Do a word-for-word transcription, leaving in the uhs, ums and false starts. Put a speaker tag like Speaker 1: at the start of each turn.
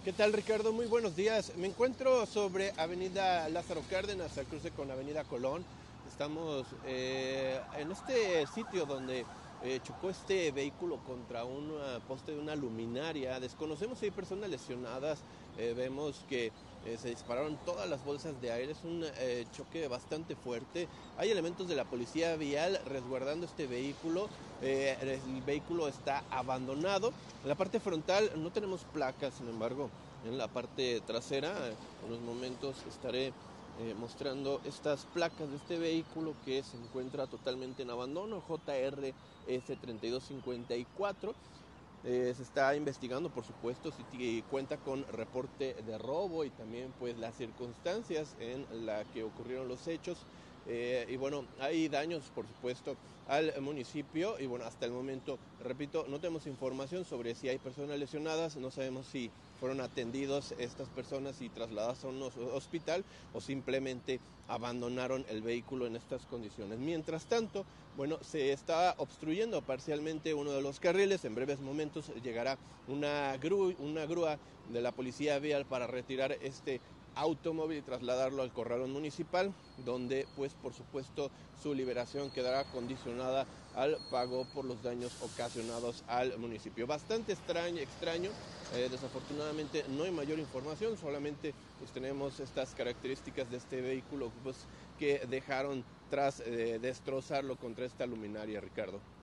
Speaker 1: ¿Qué tal, Ricardo? Muy buenos días. Me encuentro sobre Avenida Lázaro Cárdenas, al cruce con Avenida Colón. Estamos eh, en este sitio donde eh, chocó este vehículo contra un uh, poste de una luminaria. Desconocemos si hay personas lesionadas. Eh, vemos que eh, se dispararon todas las bolsas de aire. Es un eh, choque bastante fuerte. Hay elementos de la policía vial resguardando este vehículo. Eh, el vehículo está abandonado. En la parte frontal no tenemos placas, sin embargo, en la parte trasera, en unos momentos estaré eh, mostrando estas placas de este vehículo que se encuentra totalmente en abandono, J R S treinta y dos cincuenta y cuatro. Eh, se está investigando, por supuesto, si cuenta con reporte de robo y también pues las circunstancias en las que ocurrieron los hechos. Eh, y bueno, hay daños, por supuesto, al municipio y bueno, hasta el momento, repito, no tenemos información sobre si hay personas lesionadas, no sabemos si fueron atendidos estas personas y trasladadas a un hospital o simplemente abandonaron el vehículo en estas condiciones. Mientras tanto, bueno, se está obstruyendo parcialmente uno de los carriles. En breves momentos llegará una, gru una grúa de la policía vial para retirar este automóvil y trasladarlo al corralón municipal, donde pues por supuesto su liberación quedará condicionada al pago por los daños ocasionados al municipio. Bastante extraño, extraño. Eh, desafortunadamente no hay mayor información, solamente pues tenemos estas características de este vehículo pues, que dejaron tras eh, destrozarlo contra esta luminaria, Ricardo.